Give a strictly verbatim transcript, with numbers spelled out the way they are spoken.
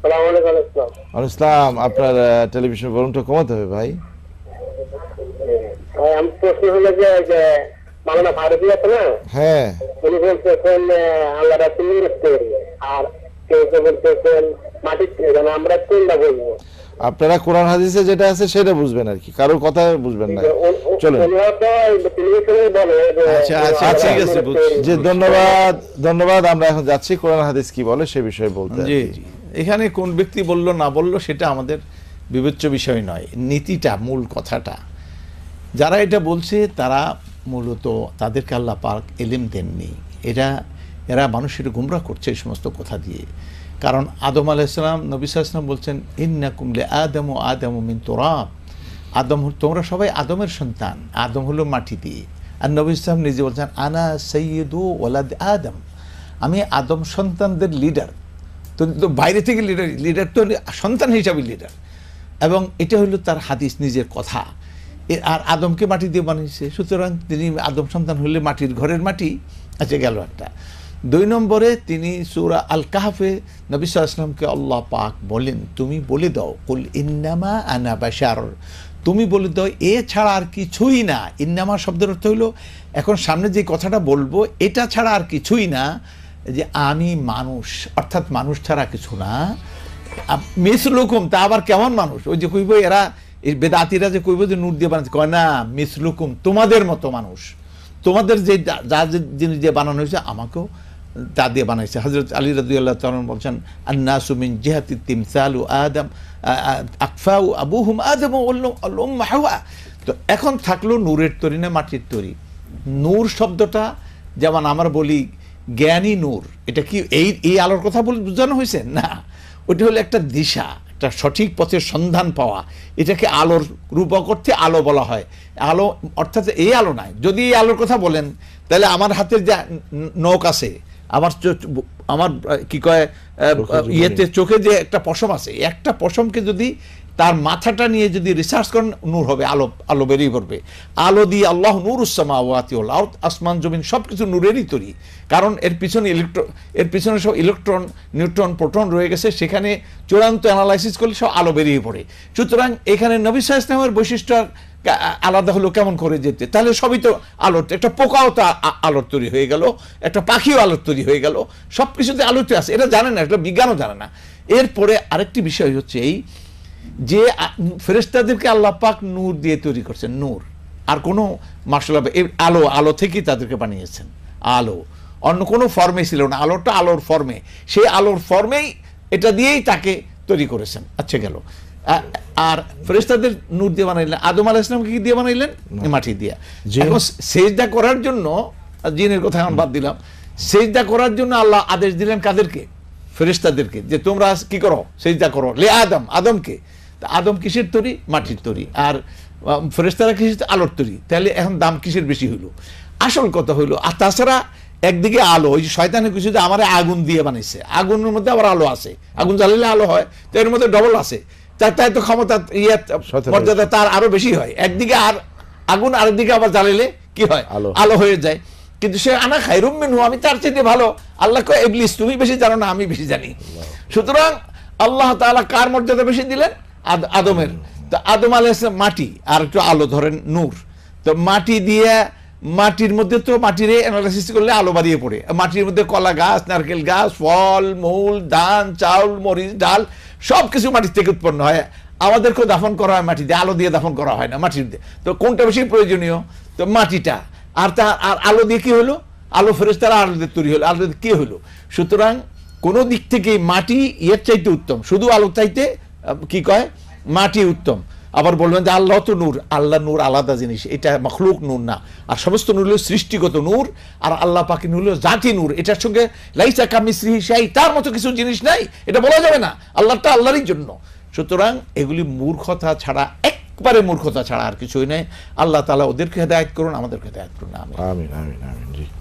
ইসলাম, আপনার টেলিভিশন ভলিউমটা কমাতে হবে ভাই। আমি প্রশ্ন হলো যে যে মাওলানা ফারুকী আছে না, হ্যাঁ, উনি বলতেছেন আল্লাহ রাসূলের তৈরি, আর কেউ কেউ বলতেছেন মাটির তৈরি। আমরা কোনটা বলবো? আপনারা কোরআন হাদিসে যেটা আছে সেটা বুঝবেন আর কি, কারোর কথা বুঝবেন না। চলুন, আচ্ছা আচ্ছা ঠিক আছে, জি ধন্যবাদ ধন্যবাদ। আমরা এখন যাচ্ছি কোরআন হাদিস কি বলে সে বিষয়ে বলতে। জি জি, এখানে কোন ব্যক্তি বললো না বললো সেটা আমাদের বিবেচ্য বিষয় নয়, নীতিটা মূল কথাটা। যারা এটা বলছে তারা মূলত তাদেরকে আল্লাহ পাক ইলম দেননি, এরা এরা মানুষের গুমরাহ করছে এই সমস্ত কথা দিয়ে। কারণ আদম আলাইহিস সালাম, নবী সাল্লাল্লাহু আলাইহি ওয়াসাল্লাম বলছেন ইন্নাকুম লিআদামু আদামু মিন তুরাব, আদম তোমরা সবাই আদমের সন্তান, আদম হলো মাটি দিয়ে। আর নবী সাল্লাল্লাহু আলাইহি ওয়াসাল্লাম নিজে বলছেন আনা সাইয়্যিদু ওয়ালাদ আদম, আমি আদম সন্তানদের লিডার। তো বাইরে থেকে লিডার লিডার তো সন্তান হিসাবে লিডার, এবং এটা হলো তার হাদিস, নিজের কথা। আর আদমকে মাটি দিয়ে বানিয়েছে, সুতরাং তিনি আদম সন্তান হলে মাটির ঘরের মাটি। আচ্ছা গেল একটা। দুই নম্বরে তিনি সূরা আল কাহফে নবী সাল্লাল্লাহু আলাইহি ওয়াসাল্লামকে আল্লাহ পাক বলেন তুমি বলে দাও কুল ইন্নামা আনা বাশার, তুমি বলে দাও এ ছাড়া আর কিছুই না। ইন্নামা শব্দের অর্থ হলো এখন সামনে যে কথাটা বলবো এটা ছাড়া আর কিছুই না, যে আমি মানুষ, অর্থাৎ মানুষ ছাড়া কিছু না। মিসলুকুম, তা আবার কেমন মানুষ? ওই যে কইব এরা এই বেদাতিরা যে কইব যে নূর দিয়ে বানাচ্ছে, কয় না মিসলুকুম তোমাদের মতো মানুষ, তোমাদের যে যা জিনিস দিয়ে বানানো হয়েছে আমাকেও তা দিয়ে বানাইছে। হযরত আলী রাদিয়াল্লাহু তাআলা বলছেন আন্নাসু মিন জিহাতি তিমসালু আদম আকফাউ আবুহুম আদম ওয়াল উম্মু হাওয়া। তো এখন থাকলো নূরের তৈরি না মাটির তৈরি। নূর শব্দটা যেমন আমরা বলি জ্ঞানী নূর, এটা কি এই এই আলোর কথা বলে বোঝানো হয়েছে? না, ওটা হলো একটা দিশা, একটা সঠিক পথের সন্ধান পাওয়া। এটাকে আলোর রূপক অর্থে আলো বলা হয়। আলো অর্থাৎ এই আলো নয়। যদি এই আলোর কথা বলেন তাহলে আমার হাতের যে নখ আছে, আমার আমার কি কয় ইয়েতে চোখে যে একটা পশম আছে, একটা পশমকে যদি তার মাথাটা নিয়ে যদি রিসার্চ করেন নূর হবে, আলো আলো বেরিয়ে পড়বে। আলো দিয়ে আল্লাহ নূরুস সামাওয়াতি ওয়াল আরদ, আসমান জমিন সব কিছু নূরেরই তৈরি। কারণ এর পিছনে ইলেকট্রন, এর পিছনে সব ইলেকট্রন নিউট্রন প্রোটন রয়ে গেছে, সেখানে চূড়ান্ত অ্যানালাইসিস করলে সব আলো বেরিয়ে পড়ে। সুতরাং এখানে নবী সাল্লাল্লাহু আলাইহি ওয়াসাল্লামের বৈশিষ্ট্য আলাদা হলো কেমন করে যেতে? তাহলে সবই তো আলোর, একটা পোকাও তো আলোর তৈরি হয়ে গেল, একটা পাখিও আলোর তৈরি হয়ে গেল, সব কিছুতে আলোতে আছে। এটা জানে না, এটা বিজ্ঞানও জানে না। এরপরে আরেকটি বিষয় হচ্ছে এই যে ফেরেশতাদেরকে আল্লাহ পাক নূর দিয়ে তৈরি করছেন, নূর। আর কোনো মাশাআল্লাহ আলো, আলো থেকেই তাদেরকে বানিয়েছেন। আলো অন্য কোনো ফর্মে ছিল না, আলোটা আলোর ফর্মে, সেই আলোর ফর্মেই এটা দিয়েই তাকে তৈরি করেছেন। আচ্ছা গেল। আর ফেরেশতাদের নূর দিয়ে বানাইলেন, আদম আলাইহিস সালামকে কি দিয়ে বানাইলেন? মাটি দিয়ে। এখন সেজদা করার জন্য, জিনের কথা এখন বাদ দিলাম, সেজদা করার জন্য আল্লাহ আদেশ দিলেন কাদেরকে? ফেরেশতাদেরকে, যে তোমরা কি করো? সেজদা করো লে আদম, আদমকে। আদম কিসের তৈরি? মাটির তৈরি। আর ফেরেশতারা কিসের? আলোর তৈরি। তাহলে এখন দাম কিসের বেশি হইলো? আসল কথা হইলো, আর তাছাড়া একদিকে আলো, ওই যে শয়তানের কিছু যে আমার আগুন দিয়ে বানাইছে, আগুনের মধ্যে আবার আলো আছে, আগুন জ্বালালে আলো হয়, তো এর মধ্যে ডবল আছে, তার তাই তো ক্ষমতা ইয়ে মর্যাদা তার আরো বেশি হয়। একদিকে আর আগুন, আরেকদিকে আবার জ্বালালে কি হয়? আলো হয়ে যায়। কিন্তু সে আনা খায়রুম মিনহু, আমি তার চেয়ে ভালো। আল্লাহ কয় ইবলিস তুমি বেশি জানো না, আমি বেশি জানি। সুতরাং আল্লাহ তাআলা কার মর্যাদা বেশি দিলেন? আদমের। তো আদম আলাইহিস সালাম মাটি, আর একটু আলো ধরেন নূর। তো মাটি দিয়ে, মাটির মধ্যে তো মাটির অ্যানালাইসিস করলে আলো বাড়িয়ে পড়ে। মাটির মধ্যে কলা গাছ, নারকেল গাছ, ফল মূল, ধান চাউল, মরিচ ডাল সব কিছু মাটির থেকে উৎপন্ন হয়। আমাদেরকেও দাফন করা হয় মাটি দিয়ে, আলো দিয়ে দাফন করা হয় না, মাটির দিয়ে। তো কোনটা বেশি প্রয়োজনীয়? তো মাটিটা। আর তা আর আলো দিয়ে কি হলো? আলো ফেরেশতারা আলো দিয়ে তৈরি হলো, আলো দিয়ে কি হলো? সুতরাং কোনো দিক থেকে মাটি এর চাইতে উত্তম, শুধু আলো চাইতে কি কয় মাটি উত্তম। আবার বলবেন যে আল্লাহ তো নূর, আল্লাহ নূর আলাদা জিনিস, এটা মখলুক নূর না। আর সমস্ত নূর হলো সৃষ্টিগত নূর, আর আল্লাহ পাকের নূর হলো জাতি নূর। এটার সঙ্গে লাইসা কামিসলিহি শাই, তার মতো কিছু জিনিস নাই, এটা বলা যাবে না। আল্লাহটা আল্লাহরই জন্য। সুতরাং এগুলি মূর্খতা ছাড়া, একবারে মূর্খতা ছাড়া আর কিছুই নেই। আল্লাহ তাআলা ওদেরকে হেদায়েত করুন, আমাদেরকে হেদায়েত করুন। আমিন আমিন আমিন।